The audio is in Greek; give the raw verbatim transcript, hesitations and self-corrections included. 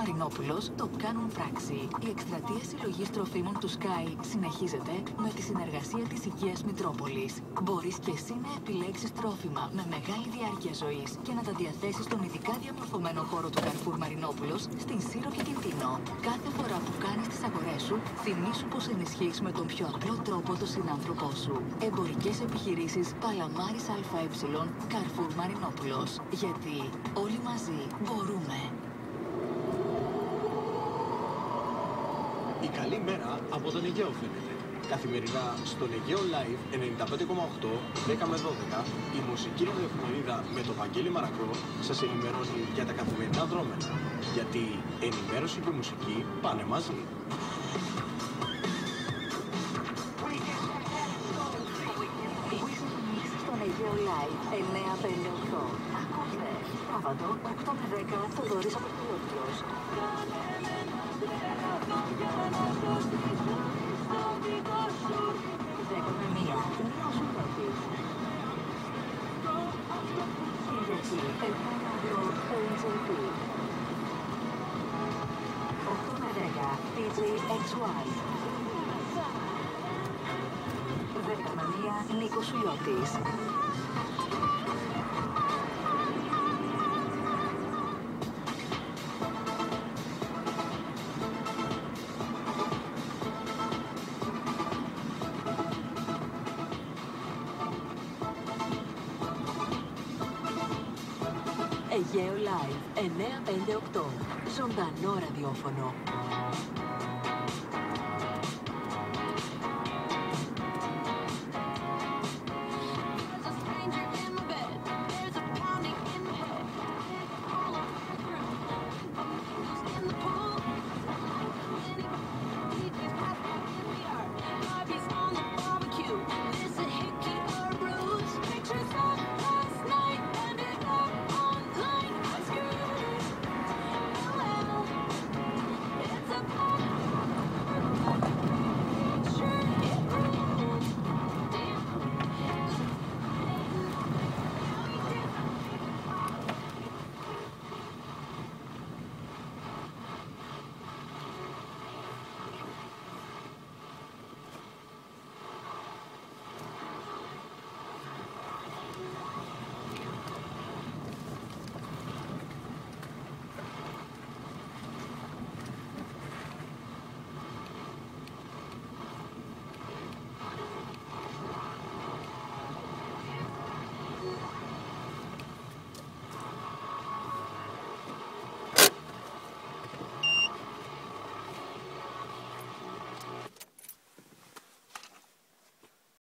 Μαρινόπουλος το κάνουν πράξη. Η εκστρατεία συλλογής τροφίμων του Sky συνεχίζεται με τη συνεργασία της Υγείας Μητρόπολης. Μπορείς και εσύ να επιλέξεις τρόφιμα με μεγάλη διάρκεια ζωής και να τα διαθέσεις στον ειδικά διαμορφωμένο χώρο του Carrefour Μαρινόπουλος στην Σύρο και Κιντίνο. Κάθε φορά που κάνεις τις αγορές σου, θυμήσου πως ενισχύεις με τον πιο απλό τρόπο τον συνάνθρωπό σου. Εμπορικές επιχειρήσεις Παλαμάρης ΑΕ, Carrefour Μαρινόπουλος. Γιατί όλοι μαζί μπορούμε. Η καλή μέρα από τον Αιγαίο φαίνεται. Καθημερινά στον Αιγαίο Live ενενήντα πέντε κόμμα οκτώ, δέκα με δώδεκα, η μουσική ραδιοφωνίδα με τον Βαγγέλη Μαρακρό σας ενημερώνει για τα καθημερινά δρόμενα. Γιατί ενημέρωση και μουσική πάνε μαζί. Στον Αιγαίο Live εννέα πέντε οκτώ. Ακούστε, Σάββατο οκτώ με δέκα, Θοδωρής Αποκολόπουλος. δέκα με μία, Νίκος Ουλιώτης. Κυριακή, επτά με δύο, έι τζέι πι. οκτώ με δέκα, ντι τζέι εξ γουάι. δέκα με μία, Νίκος Ουλιώτης. Αιγαίο Live εννέα πέντε οκτώ. Ζωντανό ραδιόφωνο.